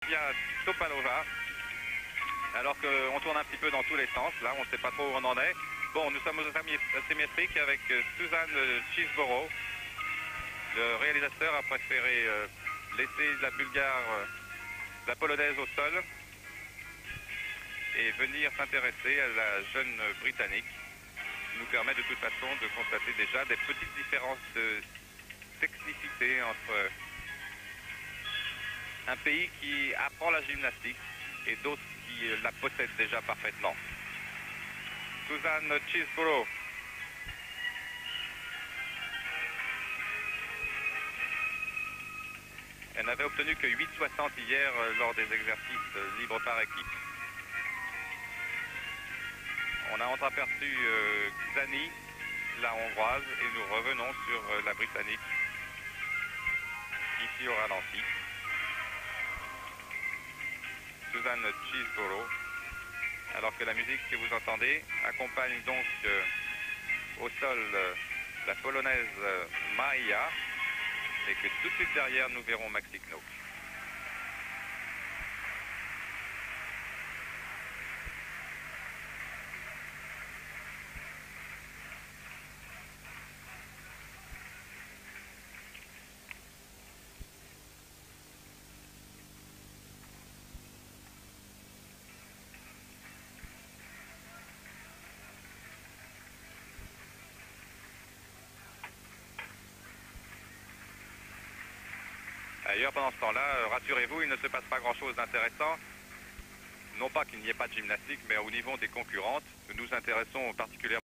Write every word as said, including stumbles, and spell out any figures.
Sofia Topalova. Alors qu'on tourne un petit peu dans tous les sens, là on ne sait pas trop où on en est. Bon, nous sommes aux asymétriques avec Suzanne Chisboro. Le réalisateur a préféré laisser la bulgare, la polonaise au sol et venir s'intéresser à la jeune britannique, qui nous permet de toute façon de constater déjà des petites différences de technicité entre un pays qui apprend la gymnastique et d'autres qui la possèdent déjà parfaitement. Suzanne Chisboro. Elle n'avait obtenu que huit virgule soixante hier lors des exercices libres par équipe. On a entreaperçu euh, Xani, la hongroise, et nous revenons sur euh, la britannique, ici au ralenti. Suzanne Chisboro, alors que la musique que vous entendez accompagne donc euh, au sol euh, la polonaise euh, Maia, et que tout de suite derrière nous verrons Maxi Knoop. D'ailleurs, pendant ce temps-là, rassurez-vous, il ne se passe pas grand-chose d'intéressant. Non pas qu'il n'y ait pas de gymnastique, mais au niveau des concurrentes, nous nous intéressons particulièrement